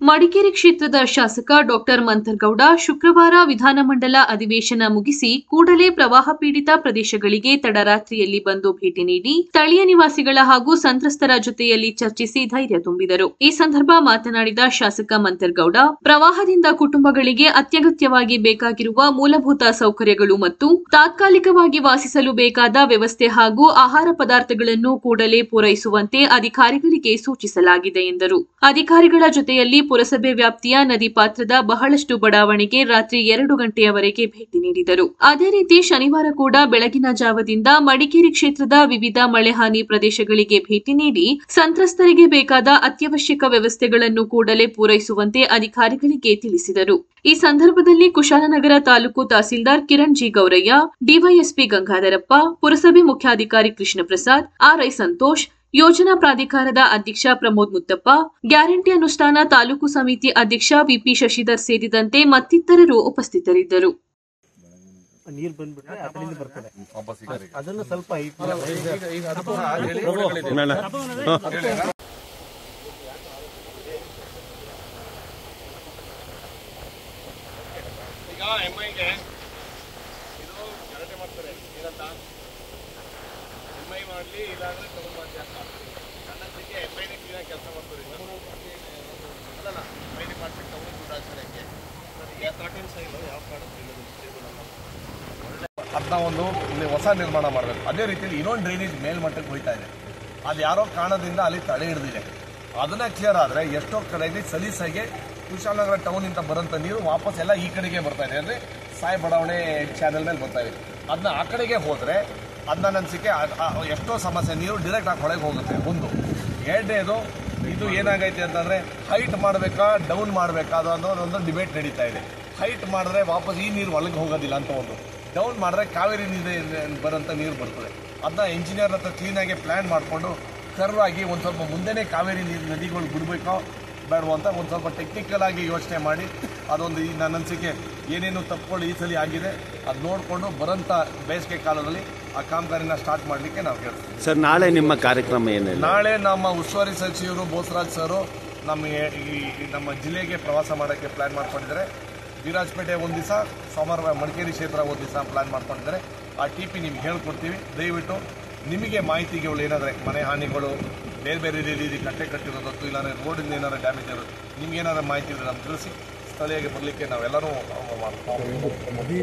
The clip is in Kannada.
ಮಡಿಕೇರಿ ಕ್ಷೇತ್ರದ ಶಾಸಕ ಡಾಕ್ಟರ್ ಮಂಥರ್ಗೌಡ ಶುಕ್ರವಾರ ವಿಧಾನಮಂಡಲ ಅಧಿವೇಶನ ಮುಗಿಸಿ ಕೂಡಲೇ ಪ್ರವಾಹ ಪೀಡಿತ ಪ್ರದೇಶಗಳಿಗೆ ತಡರಾತ್ರಿಯಲ್ಲಿ ಬಂದು ಭೇಟಿ ನೀಡಿ ಸ್ಥಳೀಯ ನಿವಾಸಿಗಳ ಹಾಗೂ ಸಂತ್ರಸ್ತರ ಜೊತೆಯಲ್ಲಿ ಚರ್ಚಿಸಿ ಧೈರ್ಯ ತುಂಬಿದರು. ಈ ಸಂದರ್ಭ ಮಾತನಾಡಿದ ಶಾಸಕ ಮಂಥರ್ಗೌಡ, ಪ್ರವಾಹದಿಂದ ಕುಟುಂಬಗಳಿಗೆ ಅತ್ಯಗತ್ಯವಾಗಿ ಬೇಕಾಗಿರುವ ಮೂಲಭೂತ ಸೌಕರ್ಯಗಳು ಮತ್ತು ತಾತ್ಕಾಲಿಕವಾಗಿ ವಾಸಿಸಲು ಬೇಕಾದ ವ್ಯವಸ್ಥೆ ಹಾಗೂ ಆಹಾರ ಪದಾರ್ಥಗಳನ್ನು ಕೂಡಲೇ ಪೂರೈಸುವಂತೆ ಅಧಿಕಾರಿಗಳಿಗೆ ಸೂಚಿಸಲಾಗಿದೆ ಎಂದರು. ಅಧಿಕಾರಿಗಳ ಜೊತೆಯಲ್ಲಿ ಪುರಸಭೆ ವ್ಯಾಪ್ತಿಯ ನದಿ ಪಾತ್ರದ ಬಹಳಷ್ಟು ಬಡಾವಣೆಗೆ ರಾತ್ರಿ 2 ಗಂಟೆಯವರೆಗೆ ಭೇಟಿ ನೀಡಿದರು. ಅದೇ ರೀತಿ ಶನಿವಾರ ಕೂಡ ಬೆಳಗಿನ ಜಾವದಿಂದ ಮಡಿಕೇರಿ ಕ್ಷೇತ್ರದ ವಿವಿಧ ಮಳೆಹಾನಿ ಪ್ರದೇಶಗಳಿಗೆ ಭೇಟಿ ನೀಡಿ ಸಂತ್ರಸ್ತರಿಗೆ ಬೇಕಾದ ಅತ್ಯವಶ್ಯಕ ವ್ಯವಸ್ಥೆಗಳನ್ನು ಕೂಡಲೇ ಪೂರೈಸುವಂತೆ ಅಧಿಕಾರಿಗಳಿಗೆ ತಿಳಿಸಿದರು. ಈ ಸಂದರ್ಭದಲ್ಲಿ ಕುಶಾಲನಗರ ತಾಲೂಕು ತಹಸೀಲ್ದಾರ್ ಕಿರಣ್ ಜಿ ಗೌರಯ್ಯ, ಡಿವೈಎಸ್ಪಿ ಗಂಗಾಧರಪ್ಪ, ಪುರಸಭೆ ಮುಖ್ಯಾಧಿಕಾರಿ ಕೃಷ್ಣ ಪ್ರಸಾದ್, ಆರ್ಐ ಸಂತೋಷ್, ಯೋಜನಾ ಪ್ರಾಧಿಕಾರದ ಅಧ್ಯಕ್ಷ ಪ್ರಮೋದ್ ಮುತ್ತಪ್ಪ, ಗ್ಯಾರಂಟಿ ಅನುಷ್ಠಾನ ತಾಲೂಕು ಸಮಿತಿ ಅಧ್ಯಕ್ಷ ವಿಪಿ ಶಶಿಧರ್ ಸೇರಿದಂತೆ ಮತ್ತಿತರರು ಉಪಸ್ಥಿತರಿದ್ದರು. ಅದನ್ನ ಒಂದು ಹೊಸ ನಿರ್ಮಾಣ ಮಾಡಬೇಕು. ಅದೇ ರೀತಿಯಲ್ಲಿ ಇನ್ನೊಂದು ಡ್ರೈನೇಜ್ ಮೇಲ್ಮಟ್ಟಕ್ಕೆ ಹೋಯ್ತಾ ಇದೆ. ಅದು ಯಾರೋ ಕಾರಣದಿಂದ ಅಲ್ಲಿ ತಡೆ ಹಿಡಿದಿದೆ. ಅದನ್ನ ಕ್ಲಿಯರ್ ಆದರೆ ಎಷ್ಟೋ ಕಡೆಗೆ ಸಲೀಸಾಗಿ ಕುಶಾಲನಗರ ಟೌನ್ ಇಂದ ಬರೋಂಥ ನೀರು ವಾಪಸ್ ಎಲ್ಲ ಈ ಕಡೆಗೆ ಬರ್ತಾ ಇದೆ, ಅಂದರೆ ಸಾಯಿ ಬಡಾವಣೆ ಚಾನೆಲ್ ಮೇಲೆ ಬರ್ತಾ ಇದೆ. ಅದನ್ನ ಆ ಕಡೆಗೆ ಹೋದರೆ ಅದನ್ನ ಅನಿಸಿಕೆ ಎಷ್ಟೋ ಸಮಸ್ಯೆ, ನೀರು ಡೈರೆಕ್ಟ್ ಆಗಿ ಹೊಳೆಗೆ ಹೋಗುತ್ತೆ. ಒಂದು ಎರಡನೇದು, ಇದು ಏನಾಗೈತೆ ಅಂತಂದರೆ ಹೈಟ್ ಮಾಡಬೇಕಾ ಡೌನ್ ಮಾಡಬೇಕಾ ಅನ್ನೋದೊಂದು ಡಿಬೇಟ್ ನಡೀತಾ ಇದೆ. ಹೈಟ್ ಮಾಡಿದ್ರೆ ವಾಪಸ್ ಈ ನೀರು ಒಳಗೆ ಹೋಗೋದಿಲ್ಲ ಅಂತ ಒಂದು, ಡೌನ್ ಮಾಡಿದ್ರೆ ಕಾವೇರಿ ನೀರು ಬರೋಂಥ ನೀರು ಬರ್ತದೆ. ಅದನ್ನ ಇಂಜಿನಿಯರ್ ಹತ್ರ ಕ್ಲೀನಾಗಿ ಪ್ಲ್ಯಾನ್ ಮಾಡಿಕೊಂಡು ಕರ್ವ್ ಆಗಿ ಒಂದು ಸ್ವಲ್ಪ ಮುಂದೆನೇ ಕಾವೇರಿ ನೀರು ನದಿಗಳು ಬಿಡಬೇಕೋ ಬೇಡವೋ ಅಂತ ಒಂದು ಸ್ವಲ್ಪ ಟೆಕ್ನಿಕಲ್ ಆಗಿ ಯೋಚನೆ ಮಾಡಿ ಅದೊಂದು ಈ ನನ್ನ ಅನಿಸಿಕೆ ಏನೇನು ತಪ್ಪುಗಳು ಈ ಸಲ ಆಗಿದೆ ಅದು ನೋಡಿಕೊಂಡು ಬರೋಂಥ ಬೇಸಿಗೆ ಕಾಲದಲ್ಲಿ ಆ ಕಾಮಗಾರಿನ ಸ್ಟಾರ್ಟ್ ಮಾಡಲಿಕ್ಕೆ ನಾವು ಹೇಳ್ತೀವಿ. ಸರ್, ನಾಳೆ ನಿಮ್ಮ ಕಾರ್ಯಕ್ರಮ ಏನಿಲ್ಲ? ನಾಳೆ ನಮ್ಮ ಉಸ್ತುವಾರಿ ಸಚಿವರು ಬೋಸರಾಜ್ ಸರು ನಮ್ಮ ಜಿಲ್ಲೆಗೆ ಪ್ರವಾಸ ಮಾಡೋಕ್ಕೆ ಪ್ಲ್ಯಾನ್ ಮಾಡ್ಕೊಂಡಿದ್ದಾರೆ. ವಿರಾಜಪೇಟೆ ಒಂದು ದಿವಸ, ಸೋಮವಾರ ಮಡಿಕೇರಿ ಕ್ಷೇತ್ರ ಒಂದು ದಿವಸ ಪ್ಲ್ಯಾನ್ ಮಾಡ್ಕೊಂಡಿದ್ದಾರೆ. ಆ TP ನಿಮ್ಗೆ ಹೇಳ್ಕೊಡ್ತೀವಿ. ದಯವಿಟ್ಟು ನಿಮಗೆ ಮಾಹಿತಿಗಳು ಏನಾದರೆ ಮನೆ ಹಾನಿಗಳು ಬೇರೆ ಬೇರೆ ರೀತಿ ಕಟ್ಟೆ ಕಟ್ಟಿರೋದು ಇಲ್ಲಾಂದರೆ ರೋಡಿಂದ ಏನಾದ್ರು ಡ್ಯಾಮೇಜ್ ಇರೋದು ನಿಮ್ಗೆ ಏನಾದ್ರು ಮಾಹಿತಿ ಇದ್ರೆ ನಮ್ಗೆ ತಿಳಿಸಿ. ಸ್ಥಳೀಯಗೆ ಬರಲಿಕ್ಕೆ ನಾವೆಲ್ಲರೂ